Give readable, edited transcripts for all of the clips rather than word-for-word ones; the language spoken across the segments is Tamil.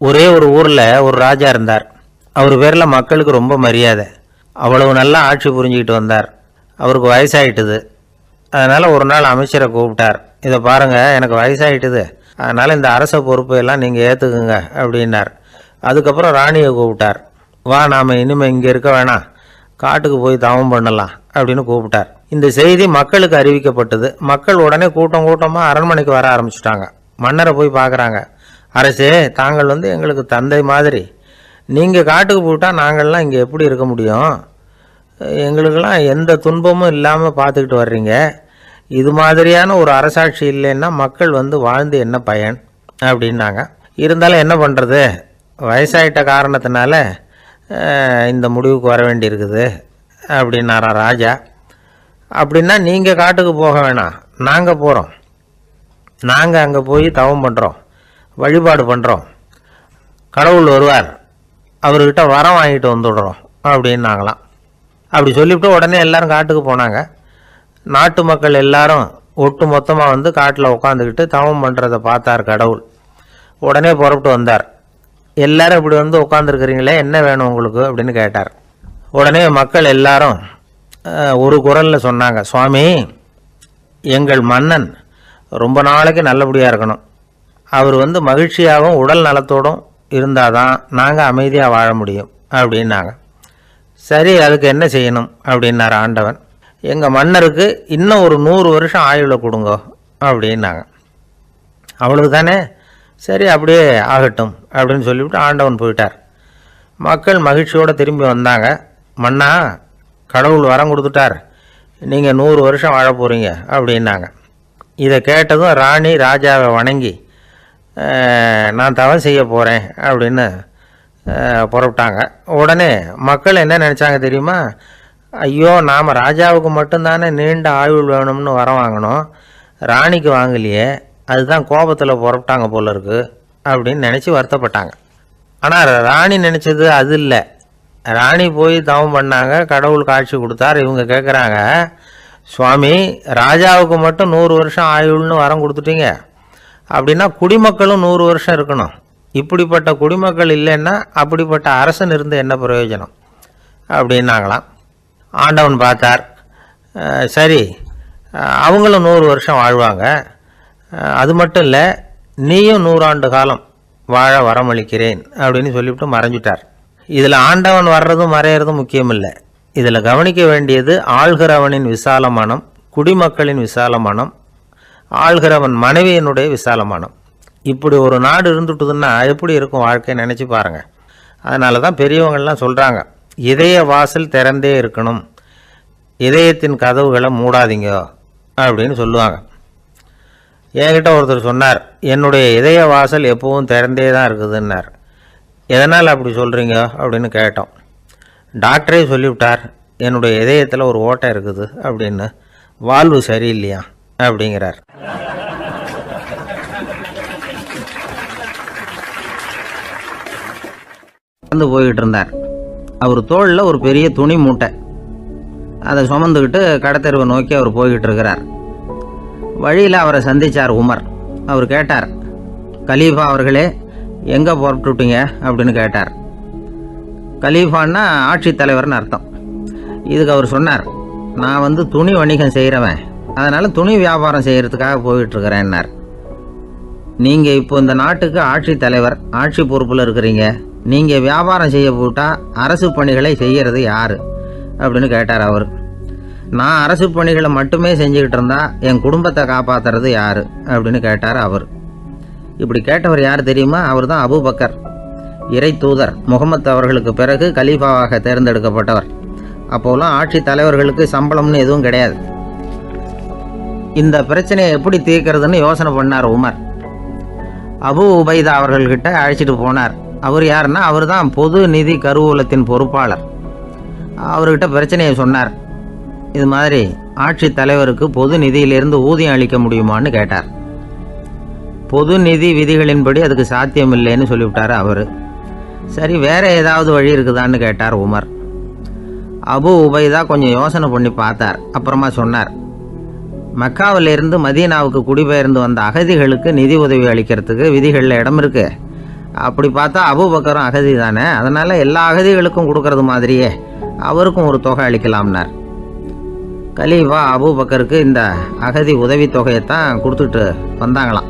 ஒரே ஒரு ஊரில் ஒரு ராஜா இருந்தார். அவர் பேரில் மக்களுக்கு ரொம்ப மரியாதை. அவ்வளவு நல்லா ஆட்சி புரிஞ்சுக்கிட்டு வந்தார். அவருக்கு வயசாகிட்டுது. அதனால் ஒரு நாள் அமைச்சரை கூப்பிட்டார். இதை பாருங்கள், எனக்கு வயசாகிட்டுது, அதனால் இந்த அரச பொறுப்பையெல்லாம் நீங்கள் ஏற்றுக்குங்க அப்படின்னார். அதுக்கப்புறம் ராணியை கூப்பிட்டார். வா, நாம் இனிமேல் இங்கே இருக்க வேணாம், காட்டுக்கு போய் தவம் பண்ணலாம் அப்படின்னு கூப்பிட்டார். இந்த செய்தி மக்களுக்கு அறிவிக்கப்பட்டது. மக்கள் உடனே கூட்டம் கூட்டமாக அரண்மனைக்கு வர ஆரம்பிச்சிட்டாங்க. மன்னரை போய் பார்க்குறாங்க. அரசே, தாங்கள் எங்களுக்கு தந்தை மாதிரி. நீங்கள் காட்டுக்கு போயிட்டால் நாங்கள்லாம் இங்கே எப்படி இருக்க முடியும்? எங்களுக்கெல்லாம் எந்த துன்பமும் இல்லாமல் பார்த்துக்கிட்டு வர்றீங்க. இது மாதிரியான ஒரு அரசாட்சி இல்லைன்னா மக்கள் வாழ்ந்து என்ன பயன் அப்படின்னாங்க. இருந்தாலும் என்ன பண்ணுறது, வயசாயிட்ட காரணத்தினால இந்த முடிவுக்கு வர வேண்டியிருக்குது அப்படின்னாரா ராஜா. அப்படின்னா நீங்கள் காட்டுக்கு போக வேணாம், நாங்கள் போகிறோம். நாங்கள் அங்கே போய் தவம் பண்ணுறோம், வழிபாடு பண்ணுறோம். கடவுள் வருவார், அவர்கிட்ட வரம் வாங்கிட்டு வந்துடுறோம் அப்படின்னாங்களாம். அப்படி சொல்லிவிட்டு உடனே எல்லோரும் காட்டுக்கு போனாங்க. நாட்டு மக்கள் எல்லாரும் ஒட்டு மொத்தமாக காட்டில் உட்காந்துக்கிட்டு தவம் பண்ணுறதை பார்த்தார் கடவுள். உடனே புறப்பட்டு வந்தார். எல்லோரும் இப்படி உட்காந்துருக்கிறீங்களே, என்ன வேணும் உங்களுக்கு அப்படின்னு கேட்டார். உடனே மக்கள் எல்லாரும் ஒரு குரலில் சொன்னாங்க, சுவாமி, எங்கள் மன்னன் ரொம்ப நாளைக்கு நல்லபடியாக இருக்கணும். அவர் மகிழ்ச்சியாகவும் உடல் நலத்தோடும் இருந்தால் தான் நாங்கள் அமைதியாக வாழ முடியும் அப்படின்னாங்க. சரி, அதுக்கு என்ன செய்யணும் அப்படின்னார் ஆண்டவன். எங்கள் மன்னருக்கு இன்னும் ஒரு 100 வருஷம் ஆயுளை கொடுங்க அப்படின்னாங்க. அவ்வளவு தானே, சரி அப்படியே ஆகட்டும் அப்படின்னு சொல்லிவிட்டு ஆண்டவன் போயிட்டார். மக்கள் மகிழ்ச்சியோடு திரும்பி வந்தாங்க. மன்னா, கடவுள் வரம் கொடுத்துட்டார், நீங்கள் 100 வருஷம் வாழ போகிறீங்க அப்படின்னாங்க. இதை கேட்டதும் ராணி ராஜாவை வணங்கி, நான் தவம் செய்ய போகிறேன் அப்படின்னு புறப்பட்டாங்க. உடனே மக்கள் என்ன நினச்சாங்க தெரியுமா? ஐயோ, நாம் ராஜாவுக்கு மட்டும்தானே நீண்ட ஆயுள் வேணும்னு வரம் வாங்கினோம், ராணிக்கு வாங்கலையே, அதுதான் கோபத்தில் புறப்பட்டாங்க போல இருக்கு அப்படின்னு நினச்சி வருத்தப்பட்டாங்க. ஆனால் ராணி நினச்சது அது இல்லை. ராணி போய் தவம் பண்ணாங்க, கடவுள் காட்சி கொடுத்தார். இவங்க கேட்குறாங்க, சுவாமி, ராஜாவுக்கு மட்டும் 100 வருஷம் ஆயுள்னு வரம் கொடுத்துட்டீங்க, அப்படின்னா குடிமக்களும் 100 வருஷம் இருக்கணும். இப்படிப்பட்ட குடிமக்கள் இல்லைன்னா அப்படிப்பட்ட அரசன் இருந்து என்ன பிரயோஜனம் அப்படின்னாங்களாம். ஆண்டவன் பார்த்தார். சரி, அவங்களும் 100 வருஷம் வாழ்வாங்க, அது மட்டும் இல்லை, நீயும் 100 ஆண்டு காலம் வாழ வரமளிக்கிறேன் அப்படின்னு சொல்லிவிட்டு மறைஞ்சிட்டார். இதில் ஆண்டவன் வர்றதும் மறையிறதும் முக்கியம் இல்லை. இதில் கவனிக்க வேண்டியது ஆள்கிறவனின் விசால மனம், குடிமக்களின் விசால மனம், ஆள்கிறவன் மனைவியினுடைய விசால மனம். இப்படி ஒரு நாடு இருந்துட்டுதுன்னா எப்படி இருக்கும் வாழ்க்கை நினச்சி பாருங்கள். அதனால தான் பெரியவங்கள்லாம் சொல்கிறாங்க, இதய வாசல் திறந்தே இருக்கணும், இதயத்தின் கதவுகளை மூடாதீங்க அப்படின்னு சொல்லுவாங்க. என்கிட்ட ஒருத்தர் சொன்னார், என்னுடைய இதய வாசல் எப்பவும் திறந்தே தான் இருக்குதுன்னார். எதனால் அப்படி சொல்கிறீங்க அப்படின்னு கேட்டோம். டாக்டரே சொல்லிவிட்டார், என்னுடைய இதயத்தில் ஒரு ஓட்டை இருக்குது அப்படின்னு, வால்வு சரியில்லையா அப்படிங்கிறார். நடந்து போய்கிட்டு இருந்தார். அவர் தோளில் ஒரு பெரிய துணி மூட்டை, அதை சுமந்துக்கிட்டு கடத்தெருவை நோக்கி அவர் போய்கிட்டு இருக்கிறார். வழியில் அவரை சந்தித்தார் உமர். அவர் கேட்டார், கலீஃபா அவர்களே, எங்கே புறப்பட்டுட்டீங்க அப்படின்னு கேட்டார். கலீஃபான்னா ஆட்சி தலைவர்னு அர்த்தம். இதுக்கு அவர் சொன்னார், நான் துணி வணிகம் செய்கிறவன், அதனால் துணி வியாபாரம் செய்கிறதுக்காக போயிட்டுருக்கிறேன்னார். நீங்கள் இப்போ இந்த நாட்டுக்கு ஆட்சி தலைவர், ஆட்சி பொறுப்பில் இருக்கிறீங்க, நீங்கள் வியாபாரம் செய்ய போட்டால் அரசு பணிகளை செய்கிறது யார் அப்படின்னு கேட்டார் அவர். நான் அரசு பணிகளை மட்டுமே செஞ்சுக்கிட்டு இருந்தால் என் குடும்பத்தை காப்பாற்றுறது யார் அப்படின்னு கேட்டார் அவர். இப்படி கேட்டவர் யார் தெரியுமா? அவர் தான் அபூபக்கர், இறை தூதர் முகமது அவர்களுக்கு பிறகு கலீஃபாவாக தேர்ந்தெடுக்கப்பட்டவர். அப்போலாம் ஆட்சி தலைவர்களுக்கு சம்பளம்னு எதுவும் கிடையாது. இந்த பிரச்சனையை எப்படி தீர்க்கிறதுன்னு யோசனை பண்ணார் உமர். அபு உபைதா அவர்கள்கிட்ட அழைச்சிட்டு போனார். அவர் யாருன்னா, அவர் தான் பொது நிதி கருவூலத்தின் பொறுப்பாளர். அவர்கிட்ட பிரச்சனையை சொன்னார். இது மாதிரி ஆட்சி தலைவருக்கு பொது நிதியிலிருந்து ஊதியம் அளிக்க முடியுமான்னு கேட்டார். பொது நிதி விதிகளின்படி அதுக்கு சாத்தியம் இல்லைன்னு சொல்லிவிட்டார் அவர். சரி, வேற ஏதாவது வழி இருக்குதான்னு கேட்டார் உமர். அபு உபைதா கொஞ்சம் யோசனை பண்ணி பார்த்தார். அப்புறமா சொன்னார், மக்காவிலிருந்து மதீனாவுக்கு குடிபெயர்ந்து வந்த அகதிகளுக்கு நிதி உதவி அளிக்கிறதுக்கு விதிகளில் இடம் இருக்கு. அப்படி பார்த்தா அபூபக்கரும் அகதி தானே, அதனால் எல்லா அகதிகளுக்கும் கொடுக்கறது மாதிரியே அவருக்கும் ஒரு தொகை அளிக்கலாம்னார். கலீஃபா அபூபக்கருக்கு இந்த அகதி உதவித்தொகையைத்தான் கொடுத்துட்டு வந்தாங்களாம்.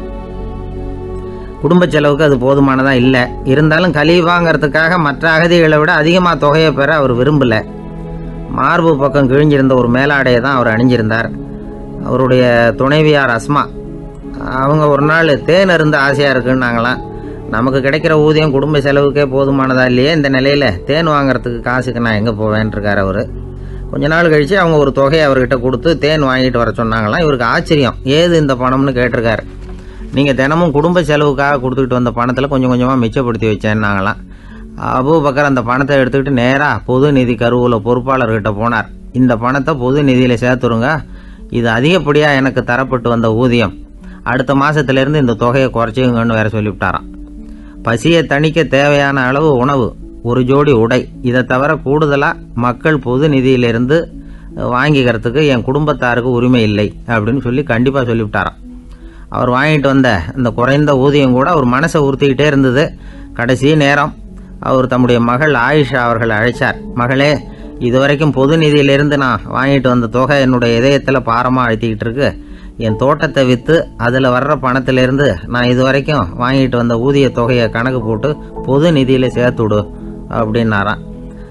குடும்ப செலவுக்கு அது போதுமானதாக இல்லை. இருந்தாலும் கலீஃபாங்கிறதுக்காக மற்ற அகதிகளை விட அதிகமாக தொகையை பெற அவர் விரும்பலை. மார்பு பக்கம் கிழிஞ்சிருந்த ஒரு மேலாடையை தான் அவர் அணிஞ்சிருந்தார். அவருடைய துணைவியார் அஸ்மா அவங்க ஒரு நாள் தேன் அருந்த ஆசையாக இருக்குன்னாங்களாம். நமக்கு கிடைக்கிற ஊதியம் குடும்ப செலவுக்கே போதுமானதா இல்லையே, இந்த நிலையில் தேன் வாங்கிறதுக்கு காசுக்கு நான் எங்கே போவேன்ருக்கார் அவர். கொஞ்ச நாள் கழித்து அவங்க ஒரு தொகையை அவர்கிட்ட கொடுத்து தேன் வாங்கிட்டு வர சொன்னாங்களாம். இவருக்கு ஆச்சரியம், ஏது இந்த பணம்னு கேட்டிருக்காரு. நீங்கள் தினமும் குடும்ப செலவுக்காக கொடுத்துக்கிட்டு வந்த பணத்தில் கொஞ்சம் கொஞ்சமாக மிச்சப்படுத்தி வச்சேன்னாங்களாம். அபூபக்கர் அந்த பணத்தை எடுத்துக்கிட்டு நேராக பொது நிதி கருவூல பொறுப்பாளர்கிட்ட போனார். இந்த பணத்தை பொது நிதியில் சேர்த்துருங்க, இது அதிகப்படியாக எனக்கு தரப்பட்டு வந்த ஊதியம், அடுத்த மாதத்துலேருந்து இந்த தொகையை குறைச்சிங்கன்னு வேற சொல்லிவிட்டாராம். பசியை தணிக்க தேவையான அளவு உணவு, ஒரு ஜோடி உடை, இதை தவிர கூடுதலாக மக்கள் பொது நிதியிலிருந்து வாங்கிக்கிறதுக்கு என் குடும்பத்தாருக்கு உரிமை இல்லை அப்படின்னு சொல்லி கண்டிப்பாக சொல்லிவிட்டாராம். அவர் வாங்கிட்டு வந்த அந்த குறைந்த ஊதியம் கூட அவர் மனசை உறுத்திக்கிட்டே இருந்தது. கடைசி நேரம் அவர் தம்முடைய மகள் ஆயிஷா அவர்களை அழைச்சார். மகளே, இதுவரைக்கும் பொது நிதியிலிருந்து நான் வாங்கிட்டு வந்த தொகை என்னுடைய இதயத்தில் பாரமாக அழுத்திக்கிட்டு இருக்கு. என் தோட்டத்தை விற்று அதில் வர்ற பணத்திலேருந்து நான் இதுவரைக்கும் வாங்கிட்டு வந்த ஊதிய தொகையை கணக்கு போட்டு பொது நிதியில் சேர்த்துடு அப்படின்னாராம்.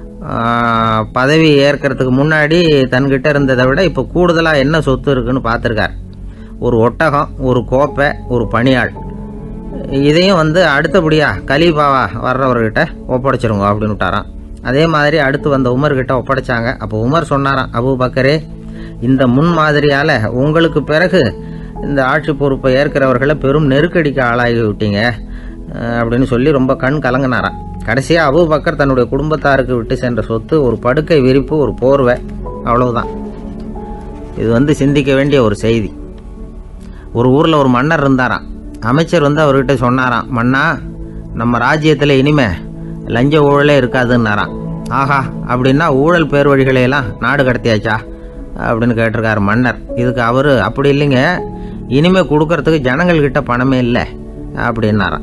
பதவி ஏற்கிறதுக்கு முன்னாடி தன்கிட்ட இருந்ததை விட இப்போ கூடுதலாக என்ன சொத்து இருக்குன்னு பார்த்துருக்கார். ஒரு ஒட்டகம், ஒரு கோப்பை, ஒரு பணியாள். இதையும் அடுத்தபடியாக கலீஃபாவா வர்றவர்கிட்ட ஒப்படைச்சிருங்க அப்படின்னு விட்டாராம். அதே மாதிரி அடுத்து வந்த உமர்கிட்ட ஒப்படைச்சாங்க. அப்போ உமர் சொன்னாராம், அபூபக்கரே, இந்த முன்மாதிரியால் உங்களுக்கு பிறகு இந்த ஆட்சி பொறுப்பை ஏற்கிறவர்களை பெரும் நெருக்கடிக்கு ஆளாகி விட்டீங்க அப்படின்னு சொல்லி ரொம்ப கண் கலங்கினாராம். கடைசியாக அபூபக்கர் தன்னுடைய குடும்பத்தாருக்கு விட்டு சென்ற சொத்து ஒரு படுக்கை விரிப்பு, ஒரு போர்வை, அவ்வளவுதான். இது சிந்திக்க வேண்டிய ஒரு செய்தி. ஒரு ஊரில் ஒரு மன்னர் இருந்தாராம். அமைச்சர் அவர்கிட்ட சொன்னாராம், மன்னா, நம்ம ராஜ்யத்தில் இனிமே லஞ்ச ஊழலே இருக்காதுன்னாராம். ஆஹா, அப்படின்னா ஊழல் பேர் வழிகளையெல்லாம் நாடு கடத்தியாச்சா அப்படின்னு கேட்டிருக்காரு மன்னர். இதுக்கு அவர், அப்படி இல்லைங்க, இனிமே கொடுக்கறதுக்கு ஜனங்கள்கிட்ட பணமே இல்லை அப்படின்னாராம்.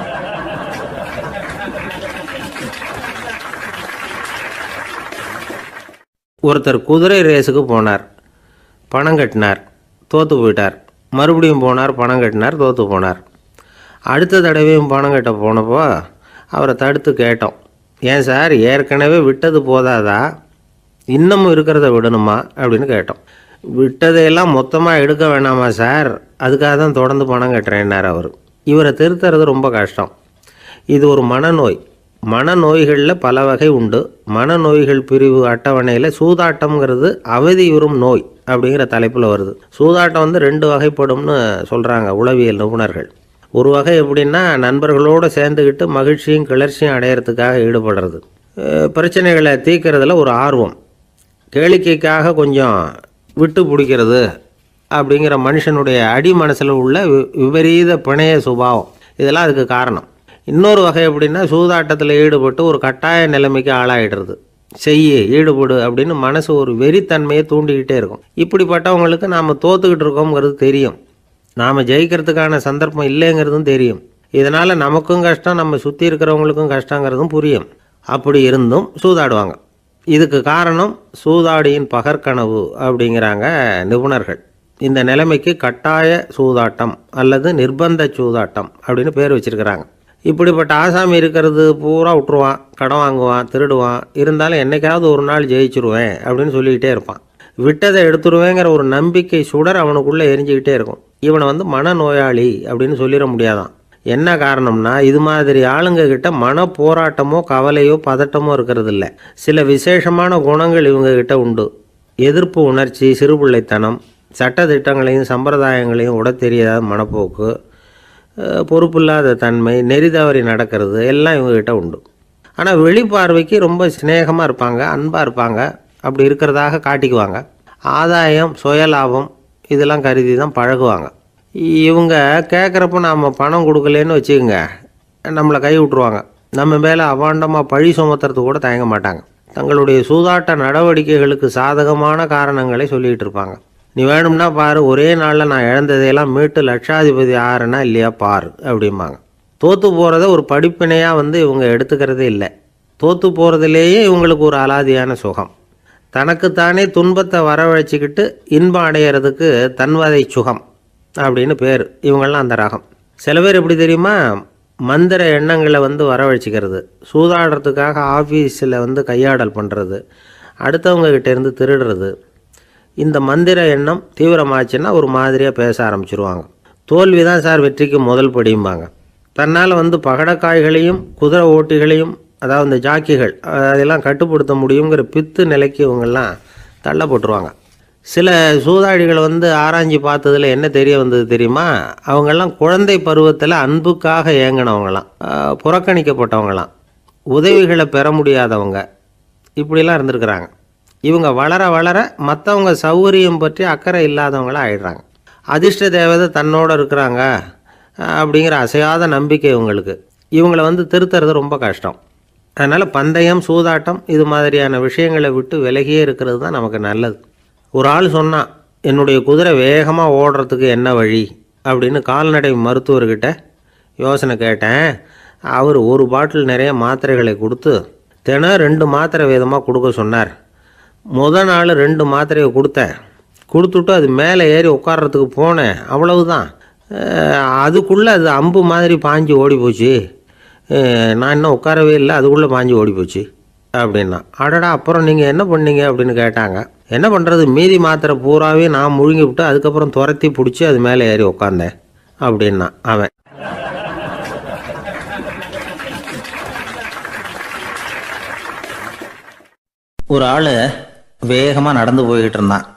ஒருத்தர் குதிரை ரேஸுக்கு போனார், பணம் கட்டினார், தோற்று போயிட்டார். மறுபடியும் போனார், பணம் கட்டினார், தோற்று போனார். அடுத்த தடவையும் பணம் கட்ட போனப்போ அவரை தடுத்து கேட்டோம், ஏன் சார், ஏற்கனவே விட்டது போதாதா, இன்னமும் இருக்கிறத விடணுமா அப்படின்னு கேட்டோம். விட்டதையெல்லாம் மொத்தமாக எடுக்க வேணாமா சார், அதுக்காக தான் தொடர்ந்து பணம் கட்டுறேன்னார் அவர். இவரை திருத்துறது ரொம்ப கஷ்டம். இது ஒரு மனநோய். மனநோய்களில் பல வகை உண்டு. மனநோய்கள் பிரிவு அட்டவணையில் சூதாட்டம்ங்கிறது அவதியுறும் நோய் அப்படிங்கிற தலைப்பில் வருது. சூதாட்டம் 2 வகைப்படும்னு சொல்கிறாங்க உளவியல் நிபுணர்கள். ஒரு வகை எப்படின்னா, நண்பர்களோடு சேர்ந்துக்கிட்டு மகிழ்ச்சியும் கிளர்ச்சியும் அடையிறதுக்காக ஈடுபடுறது. பிரச்சனைகளை தீர்க்கறதுல ஒரு ஆர்வம், கேளிக்கைக்காக கொஞ்சம் விட்டு பிடிக்கிறது அப்படிங்கிற மனுஷனுடைய அடி மனசில் உள்ள விபரீத பிணைய சுபாவம், இதெல்லாம் அதுக்கு காரணம். இன்னொரு வகை எப்படின்னா, சூதாட்டத்தில் ஈடுபட்டு ஒரு கட்டாய நிலைமைக்கு ஆளாயிடுறது. ஈடுபடு அப்படின்னு மனசு ஒரு வெறித்தன்மையை தூண்டிக்கிட்டே இருக்கும். இப்படிப்பட்டவங்களுக்கு நாம் தோத்துக்கிட்டு இருக்கோங்கிறது தெரியும், நாம் ஜெயிக்கிறதுக்கான சந்தர்ப்பம் இல்லைங்கிறதும் தெரியும். இதனால் நமக்கும் கஷ்டம், நம்ம சுற்றி இருக்கிறவங்களுக்கும் கஷ்டங்கிறதும் புரியும். அப்படி இருந்தும் சூதாடுவாங்க. இதுக்கு காரணம் சூதாடியின் பகற்கனவு அப்படிங்கிறாங்க நிபுணர்கள். இந்த நிலைமைக்கு கட்டாய சூதாட்டம் அல்லது நிர்பந்த சூதாட்டம் அப்படின்னு பேர் வச்சிருக்கிறாங்க. இப்படிப்பட்ட ஆசாமி இருக்கிறது பூரா விட்டுருவான், கடன் வாங்குவான், திருடுவான். இருந்தாலும் என்னைக்காவது ஒரு நாள் ஜெயிச்சிருவேன் அப்படின்னு சொல்லிக்கிட்டே இருப்பான். விட்டதை எடுத்துருவேங்கிற ஒரு நம்பிக்கை சுடர் அவனுக்குள்ளே எரிஞ்சிக்கிட்டே இருக்கும். இவனை மனநோயாளி அப்படின்னு சொல்லிட முடியாதான். என்ன காரணம்னா, இது மாதிரி ஆளுங்க கிட்ட மன போராட்டமோ கவலையோ பதட்டமோ இருக்கிறது இல்லை. சில விசேஷமான குணங்கள் இவங்க கிட்ட உண்டு. எதிர்ப்பு உணர்ச்சி, சிறுபிள்ளைத்தனம், சட்டத்திட்டங்களையும் சம்பிரதாயங்களையும் உட தெரியாத மனப்போக்கு, பொறுப்பில்லாத தன்மை, நெறி தவறி நடக்கிறது எல்லாம் இவங்ககிட்ட உண்டு. ஆனால் வெளிப்பார்வைக்கு ரொம்ப சிநேகமாக இருப்பாங்க, அன்பாக இருப்பாங்க. அப்படி இருக்கிறதாக காட்டிக்குவாங்க. ஆதாயம், சுயலாபம் இதெல்லாம் கருதி தான் பழகுவாங்க. இவங்க கேட்குறப்ப நாம் பணம் கொடுக்கலன்னு வச்சுக்கோங்க, நம்மளை கை விட்ருவாங்க. நம்ம மேலே அபாண்டமாக பழி சுமத்துறது கூட தயங்க மாட்டாங்க. தங்களுடைய சூதாட்ட நடவடிக்கைகளுக்கு சாதகமான காரணங்களை சொல்லிகிட்டு இருப்பாங்க. நீ வேணும்னா பாரு, ஒரே நாளில் நான் இழந்ததையெல்லாம் மீட்டு லட்சாதிபதி ஆறேன்னா இல்லையா பாரு அப்படிம்பாங்க. தோற்று போகிறத ஒரு படிப்பினையாக இவங்க எடுத்துக்கிறதே இல்லை. தோற்று போகிறதுலேயே இவங்களுக்கு ஒரு அலாதியான சுகம். தனக்குத்தானே துன்பத்தை வரவழைச்சிக்கிட்டு இன்பம் அடையிறதுக்கு தன்வதை சுகம் அப்படின்னு பேர். இவங்கெல்லாம் அந்த ரகம். சில பேர் எப்படி தெரியுமா, மந்திர எண்ணங்களை வரவழைச்சிக்கிறது, சூதாடுறதுக்காக ஆஃபீஸில் கையாடல் பண்ணுறது, அடுத்தவங்ககிட்டேருந்து திருடுறது. இந்த மந்திர எண்ணம் தீவிரமாச்சுன்னா ஒரு மாதிரியாக பேச ஆரம்பிச்சிருவாங்க. தோல்வி தான் சார் வெற்றிக்கு முதல் படியும்பாங்க. தன்னால் பகடக்காய்களையும் குதிரை ஓட்டிகளையும், அதாவது இந்த ஜாக்கிகள், அதெல்லாம் கட்டுப்படுத்த முடியுங்கிற பித்து நிலைக்கு இவங்கெல்லாம் தள்ளப்பட்டுருவாங்க. சில சூதாடிகள் ஆராய்ச்சி பார்த்ததில் என்ன தெரிய வந்தது தெரியுமா, அவங்கெல்லாம் குழந்தை பருவத்தில் அன்புக்காக ஏங்கினவங்களாம், புறக்கணிக்கப்பட்டவங்களாம், உதவிகளை பெற முடியாதவங்க, இப்படிலாம் இருந்திருக்கிறாங்க. இவங்க வளர வளர மற்றவங்க சௌகரியம் பற்றி அக்கறை இல்லாதவங்களாக ஆயிடுறாங்க. அதிர்ஷ்ட தேவதை தன்னோடு இருக்கிறாங்க அப்படிங்கிற அசையாத நம்பிக்கை இவங்களுக்கு. இவங்களை திருத்துறது ரொம்ப கஷ்டம். அதனால் பந்தயம், சூதாட்டம் இது மாதிரியான விஷயங்களை விட்டு விலகியே இருக்கிறது தான் நமக்கு நல்லது. ஒரு ஆள் சொன்னான், என்னுடைய குதிரை வேகமாக ஓடுறதுக்கு என்ன வழி அப்படின்னு கால்நடை மருத்துவர்கிட்ட யோசனை கேட்டேன். அவர் ஒரு பாட்டில் நிறைய மாத்திரைகளை கொடுத்து தினம் 2 மாத்திரை வேதமாக கொடுக்க சொன்னார். முதல் நாள் 2 மாத்திரையை கொடுத்துட்டு அது மேலே ஏறி உட்கார்றதுக்கு போனேன். அவ்வளவுதான். அதுக்குள்ளே அது அம்பு மாதிரி பாஞ்சு ஓடி போச்சு. நான் இன்னும் உட்காரவே இல்லை, அதுக்குள்ளே பாஞ்சு ஓடி போச்சு அப்படின்னா. அடடா, அப்புறம் நீங்கள் என்ன பண்ணீங்க அப்படின்னு கேட்டாங்க. என்ன பண்ணுறது, மீதி மாத்திரை பூராவே நான் முழுங்கி விட்டு அதுக்கப்புறம் துரத்தி பிடிச்சி அது மேலே ஏறி உட்காந்தேன் அப்படின்னா அவன். ஒரு ஆள் வேகமாக நடந்து போய்கிட்டு இருந்தான்.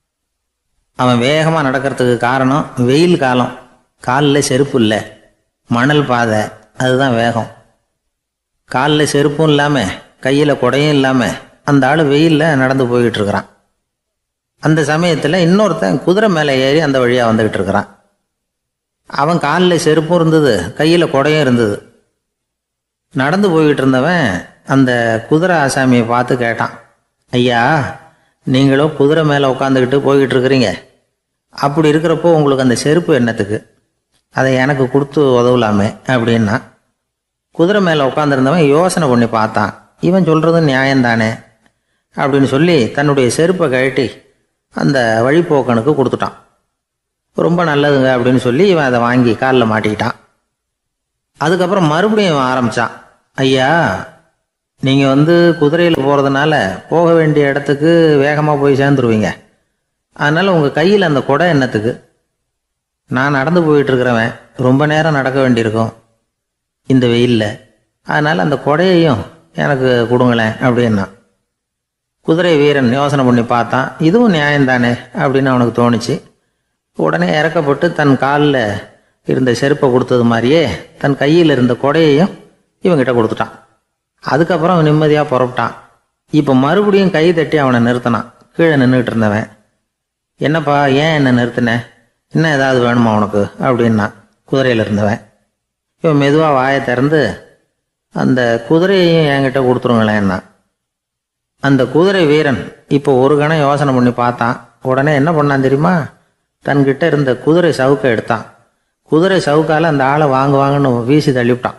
அவன் வேகமாக நடக்கிறதுக்கு காரணம் வெயில் காலம், காலில் செருப்பு இல்லை, மணல் பாதை, அதுதான் வேகம். காலில் செருப்பும் இல்லாமல் கையில் குடையும் இல்லாமல் அந்த ஆள் வெயிலில் நடந்து போய்கிட்டு இருக்கிறான். அந்த சமயத்தில் இன்னொருத்தன் குதிரை மேலே ஏறி அந்த வழியாக வந்துக்கிட்டு இருக்கிறான். அவன் காலில் செருப்பும் இருந்தது, கையில் குடையும் இருந்தது. நடந்து போய்கிட்டு இருந்தவன் அந்த குதிரை ஆசாமியை பார்த்து கேட்டான், ஐயா, நீங்களும் குதிரை மேலே உட்காந்துக்கிட்டு போய்கிட்டு இருக்கிறீங்க, அப்படி இருக்கிறப்போ உங்களுக்கு அந்த செருப்பு என்னத்துக்கு, அதை எனக்கு கொடுத்து உதவலாமே அப்படின்னா. குதிரை மேலே உட்காந்துருந்தவன் யோசனை பண்ணி பார்த்தான். இவன் சொல்கிறது நியாயம்தானே அப்படின்னு சொல்லி தன்னுடைய செருப்பை கழட்டி அந்த வழிப்போக்கனுக்கு கொடுத்துட்டான். ரொம்ப நல்லதுங்க அப்படின்னு சொல்லி இவன் அதை வாங்கி காலில் மாட்டிக்கிட்டான். அதுக்கப்புறம் மறுபடியும் இவன் ஆரம்பித்தான், ஐயா, நீங்கள் குதிரையில் போகிறதுனால போக வேண்டிய இடத்துக்கு வேகமாக போய் சேர்ந்துருவீங்க, அதனால் உங்கள் கையில் அந்த குடை என்னத்துக்கு, நான் நடந்து போயிட்டுருக்கிறவன் ரொம்ப நேரம் நடக்க வேண்டியிருக்கும் இந்த வெயிலில், அதனால் அந்த குடையையும் எனக்கு கொடுங்களேன் அப்படின்னா. குதிரை வீரன் யோசனை பண்ணி பார்த்தான், இதுவும் நியாயம்தானே அப்படின்னு அவனுக்கு தோணுச்சு. உடனே இறக்கப்பட்டு தன் காலில் இருந்த செருப்பை கொடுத்தது மாதிரியே தன் கையில் இருந்த குடையையும் இவங்கிட்ட கொடுத்துட்டான். அதுக்கப்புறம் அவன் நிம்மதியாக புறப்பட்டான். இப்போ மறுபடியும் கை தட்டி அவனை நிறுத்தினான். கீழே நின்றுட்டு இருந்தவன், என்னப்பா ஏன் என்ன நிறுத்தின, இன்னும் ஏதாவது வேணுமா உனக்கு அப்படின்னா குதிரையில் இருந்தவன். இவன் மெதுவாக வாயை திறந்து அந்த குதிரையையும் என்கிட்ட கொடுத்துருங்களேன்னா. அந்த குதிரை வீரன் இப்போ ஒரு கணம் யோசனை பண்ணி பார்த்தான். உடனே என்ன பண்ணான் தெரியுமா, தன்கிட்ட இருந்த குதிரை சவுக்கை எடுத்தான். குதிரை சவுக்கால் அந்த ஆளை வாங்குவாங்கன்னு வீசி தள்ளிவிட்டான்.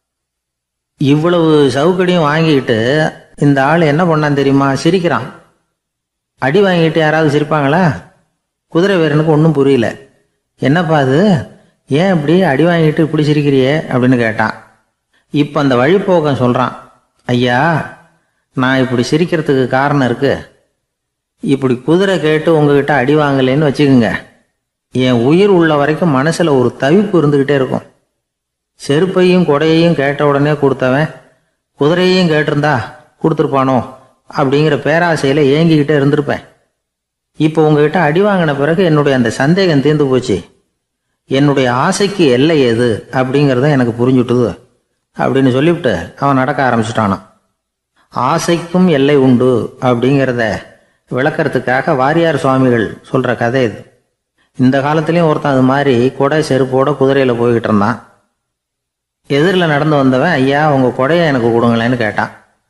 இவ்வளவு சவுக்கடியும் வாங்கிக்கிட்டு இந்த ஆள் என்ன பண்ணான் தெரியுமா, சிரிக்கிறான். அடி வாங்கிட்டு யாராவது சிரிப்பாங்களா? குதிரை வீரனுக்கு ஒன்றும் புரியல. என்னப்பா அது, ஏன் இப்படி அடி வாங்கிட்டு இப்படி சிரிக்கிறியே அப்படின்னு கேட்டான். இப்போ அந்த வழிப்போக்கன் சொல்கிறான், ஐயா, நான் இப்படி சிரிக்கிறதுக்கு காரணம் இருக்கு. இப்படி குதிரை கேட்டு உங்ககிட்ட அடி வாங்கலேன்னு வச்சுக்கோங்க, என் உயிர் உள்ள வரைக்கும் மனசில் ஒரு தவிப்பு இருந்துக்கிட்டே இருக்கும். செருப்பையும் கொடையையும் கேட்ட உடனே கொடுத்தவன் குதிரையையும் கேட்டிருந்தா கொடுத்துருப்பானோ அப்படிங்கிற பேராசையில் ஏங்கிக்கிட்டே இருந்திருப்பேன். இப்போ உங்ககிட்ட அடி வாங்கின பிறகு என்னுடைய அந்த சந்தேகம் தீர்ந்து போச்சு. என்னுடைய ஆசைக்கு எல்லை எது அப்படிங்கிறத எனக்கு புரிஞ்சுட்டுது அப்படின்னு சொல்லிவிட்டு அவன் நடக்க ஆரம்பிச்சுட்டானான். ஆசைக்கும் எல்லை உண்டு அப்படிங்கிறத விளக்கறதுக்காக வாரியார் சுவாமிகள் சொல்கிற கதை இது. இந்த காலத்துலேயும் ஒருத்தன் அது மாதிரி கொடை செருப்போட குதிரையில் போய்கிட்டு இருந்தான். எதிரில் நடந்து வந்தவன், ஐயா, உங்கள் கொடையை எனக்கு கொடுங்களேன்னு கேட்டான்.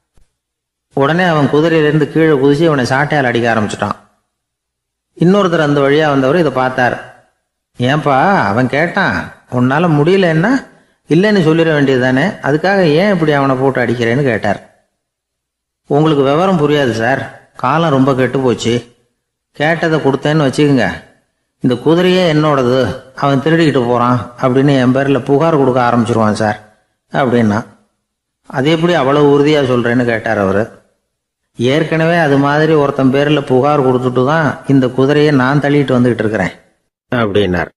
உடனே அவன் குதிரையிலேருந்து கீழே குதிச்சு அவனை சாட்டையால் அடிக்க ஆரம்பிச்சிட்டான். இன்னொருத்தர் அந்த வழியாக வந்தவர் இதை பார்த்தார். ஏன்பா, அவன் கேட்டான், உன்னால் முடியலன்னா இல்லைன்னு சொல்லிட வேண்டியது தானே, அதுக்காக ஏன் இப்படி அவனை போட்டு அடிக்கிறேன்னு கேட்டார். உங்களுக்கு விவரம் புரியாது சார், காலம் ரொம்ப கெட்டு போச்சு. கேட்டதை கொடுத்தேன்னு வச்சுக்கோங்க, இந்த குதிரையே என்னோடது, அவன் திருடிக்கிட்டு போகிறான் அப்படின்னு என் பேரில் புகார் கொடுக்க ஆரம்பிச்சிருவான் சார் அப்படின்னா. அது எப்படி அவ்வளோ உறுதியாக சொல்கிறேன்னு கேட்டார் அவர். ஏற்கனவே அது மாதிரி ஒருத்தன் பேரில் புகார் கொடுத்துட்டு தான் இந்த குதிரையை நான் தள்ளிட்டு வந்துக்கிட்டு இருக்கிறேன் அப்படின்னார்.